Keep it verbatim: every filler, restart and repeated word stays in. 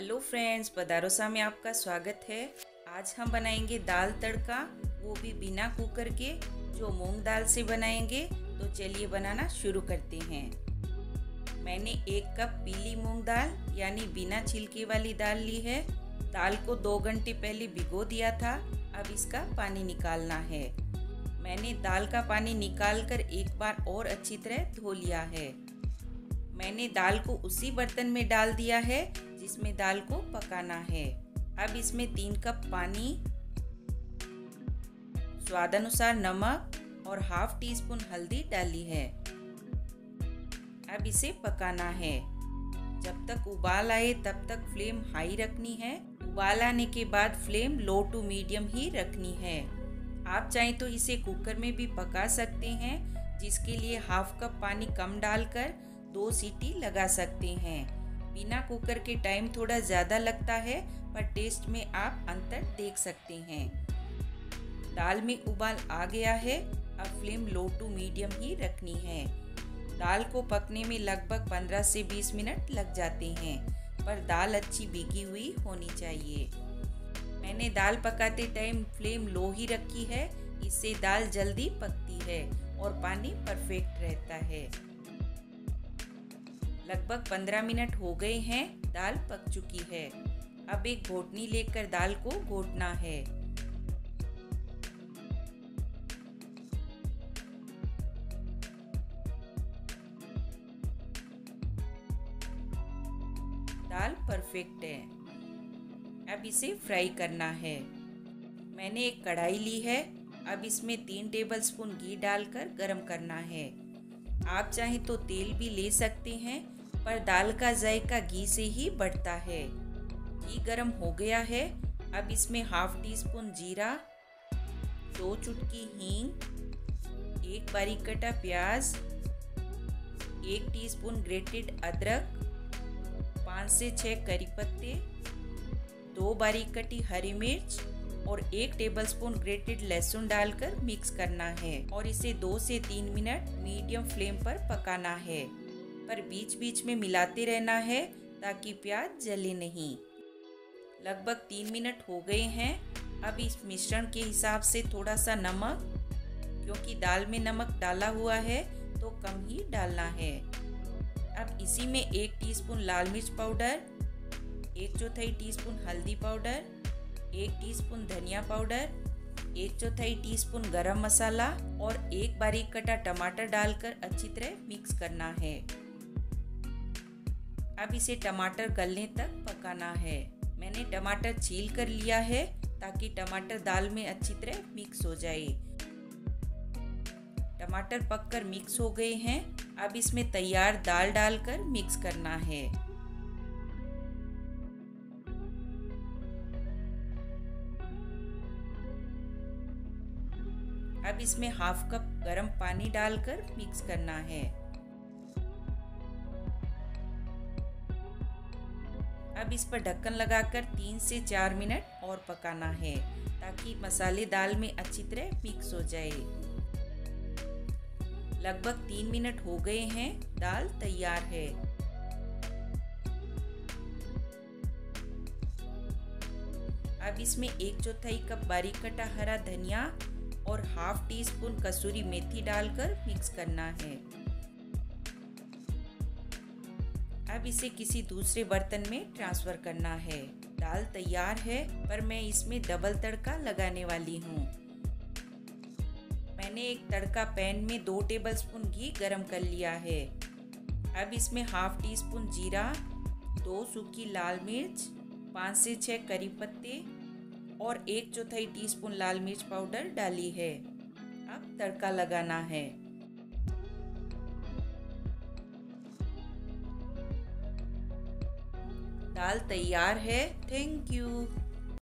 Hello friends, पदारोसा में आपका स्वागत है। आज हम बनाएंगे दाल तड़का, वो भी बिना कुकर के, जो मूंग दाल से बनाएंगे। तो चलिए बनाना शुरू करते हैं। मैंने एक कप पीली मूंग दाल यानी बिना छिलके वाली दाल ली है। दाल को दो घंटे पहले भिगो दिया था। अब इसका पानी निकालना है। मैंने दाल का पानी निकालकर एक बार और अच्छी तरह धो लिया है। मैंने दाल को उसी बर्तन में डाल दिया है जिसमें दाल को पकाना है। अब इसमें तीन कप पानी, स्वादानुसार नमक और हाफ टी स्पून हल्दी डाली है। अब इसे पकाना है। जब तक उबाल आए तब तक फ्लेम हाई रखनी है। उबाल आने के बाद फ्लेम लो टू मीडियम ही रखनी है। आप चाहें तो इसे कुकर में भी पका सकते हैं, जिसके लिए हाफ कप पानी कम डालकर दो सीटी लगा सकते हैं। बिना कुकर के टाइम थोड़ा ज़्यादा लगता है, पर टेस्ट में आप अंतर देख सकते हैं। दाल में उबाल आ गया है। अब फ्लेम लो टू मीडियम ही रखनी है। दाल को पकने में लगभग पंद्रह से बीस मिनट लग जाते हैं, पर दाल अच्छी भीगी हुई होनी चाहिए। मैंने दाल पकाते टाइम फ्लेम लो ही रखी है, इससे दाल जल्दी पकती है और पानी परफेक्ट रहता है। लगभग पंद्रह मिनट हो गए हैं, दाल पक चुकी है। अब एक घोटनी लेकर दाल को घोटना है। दाल परफेक्ट है। अब इसे फ्राई करना है। मैंने एक कढ़ाई ली है। अब इसमें तीन टेबलस्पून घी डालकर गरम करना है। आप चाहें तो तेल भी ले सकते हैं, पर दाल का जायका घी से ही बढ़ता है। घी गरम हो गया है। अब इसमें हाफ टी स्पून जीरा, दो चुटकी हींग, एक बारीक कटा प्याज, एक टीस्पून ग्रेटेड अदरक, पाँच से छः करी पत्ते, दो बारीक कटी हरी मिर्च और एक टेबलस्पून ग्रेटेड लहसुन डालकर मिक्स करना है और इसे दो से तीन मिनट मीडियम फ्लेम पर पकाना है, पर बीच बीच में मिलाते रहना है ताकि प्याज जले नहीं। लगभग तीन मिनट हो गए हैं। अब इस मिश्रण के हिसाब से थोड़ा सा नमक, क्योंकि दाल में नमक डाला हुआ है तो कम ही डालना है। अब इसी में एक टीस्पून लाल मिर्च पाउडर, एक चौथाई टीस्पून हल्दी पाउडर, एक टीस्पून धनिया पाउडर, एक चौथाई टीस्पून गरम मसाला और एक बारीक कटा टमाटर डालकर अच्छी तरह मिक्स करना है। अब इसे टमाटर गलने तक पकाना है। मैंने टमाटर छील कर लिया है ताकि टमाटर दाल में अच्छी तरह मिक्स हो जाए। टमाटर पककर मिक्स हो गए हैं। अब इसमें तैयार दाल डालकर मिक्स करना है। अब इसमें हाफ कप गरम पानी डालकर मिक्स करना है। अब इस पर ढक्कन लगाकर तीन से चार मिनट और पकाना है ताकि मसाले दाल में अच्छी तरह मिक्स हो जाए। लगभग तीन मिनट हो गए हैं, दाल तैयार है। अब इसमें एक चौथाई कप बारीक कटा हरा धनिया और हाफ टी स्पून कसूरी मेथी डालकर मिक्स करना है। अब इसे किसी दूसरे बर्तन में ट्रांसफर करना है। दाल तैयार है, पर मैं इसमें डबल तड़का लगाने वाली हूँ। मैंने एक तड़का पैन में दो टेबलस्पून घी गरम कर लिया है। अब इसमें हाफ टी स्पून जीरा, दो सूखी लाल मिर्च, पाँच से छः करी पत्ते और एक चौथाई टीस्पून लाल मिर्च पाउडर डाली है। अब तड़का लगाना है। दाल तैयार है। Thank you.